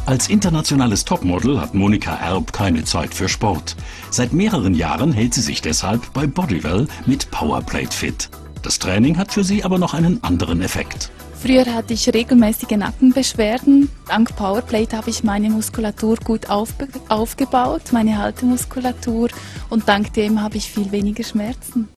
Als internationales Topmodel hat Monika Erb keine Zeit für Sport. Seit mehreren Jahren hält sie sich deshalb bei Bodywell mit Powerplate fit. Das Training hat für sie aber noch einen anderen Effekt. Früher hatte ich regelmäßige Nackenbeschwerden. Dank Powerplate habe ich meine Muskulatur gut aufgebaut, meine Haltemuskulatur, und dank dem habe ich viel weniger Schmerzen.